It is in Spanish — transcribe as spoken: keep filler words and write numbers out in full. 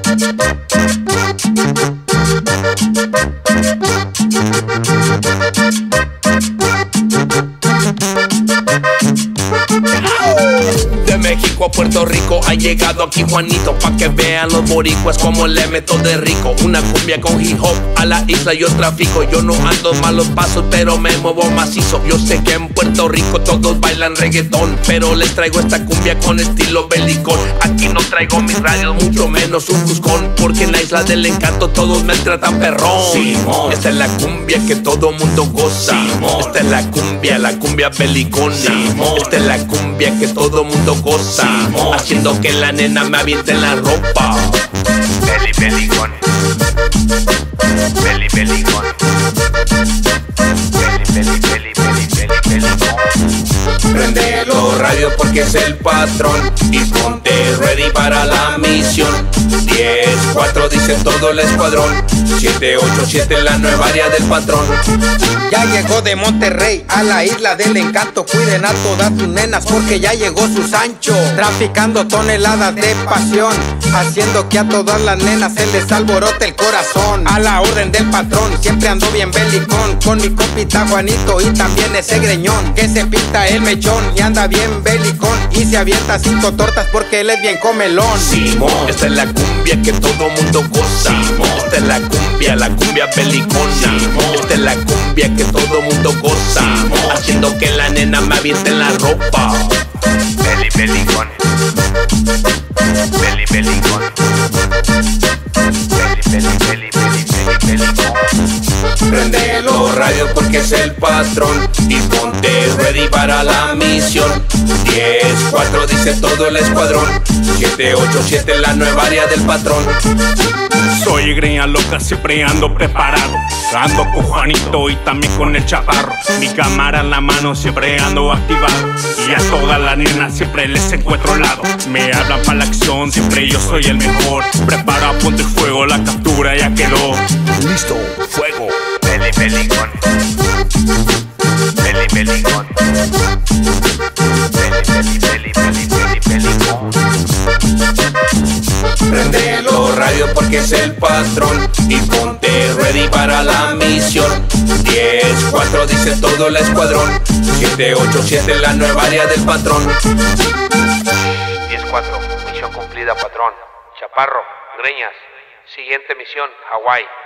De México a Puerto Rico ha llegado aquí Juanito, pa' que vean los boricuas como le meto de rico. Una cumbia con hip hop a la isla yo trafico. Yo no ando en malos pasos pero me muevo macizo. Yo sé que en Puerto Rico todos bailan reggaetón, pero les traigo esta cumbia con estilo belicón. Aquí no traigo mis radios, mucho menos un Cuscón, porque en la isla del encanto todos me tratan perrón. Simón. Esta es la cumbia que todo mundo goza. Simón. Esta es la cumbia, la cumbia belicona. Simón. Esta es la cumbia que todo mundo goza. Simón. Haciendo que la nena me aviente en la ropa. Beli belicón, Beli belicón, Beli beli beli beli beli belicón. Prende los radios porque es el patrón y ponte ready para la misión. Diez, cuatro dice todo el escuadrón. Siete, ocho, siete la nueva área del patrón. Ya llegó de Monterrey a la isla del encanto. Cuiden a todas tus nenas porque ya llegó su Sancho. Traficando toneladas de pasión, haciendo que a todas las nenas se les alborote el corazón. A la orden del patrón siempre ando bien belicón, con mi compita Juanito y también ese greñón que se pinta el mechón y anda bien belicón y se avienta cinco tortas porque él es bien comelón. Simón. Esta es la cumbia que todo mundo goza. Simón. Esta es la cumbia, la cumbia belicona. Simón. Esta es la cumbia que todo mundo goza. Simón. Haciendo que la nena me aviente en la ropa. Beli belicón, Beli belicón, Beli beli beli beli beli belicón. Prende los radios porque es el patrón y ponte ready para la misión. Diez, cuatro dice todo el escuadrón. Siete, ocho, siete la nueva área del patrón. Soy greña loca, siempre ando preparado. Ando con Juanito y también con el Chaparro. Mi cámara en la mano, siempre ando activado. Y a todas las nenas siempre les encuentro al lado. Me hablan para la acción, siempre yo soy el mejor. Prepara, ponte fuego, la captura ya quedó. Listo, fuego. Beli belicón, Beli belicón, Beli beli beli beli beli belicón. Prende los radios porque es el patrón y ponte ready para la misión. Diez, cuatro dice todo el escuadrón. Siete, ocho, siete la nueva área del patrón. Diez cuatro, misión cumplida patrón. Chaparro, greñas, siguiente misión, Hawái.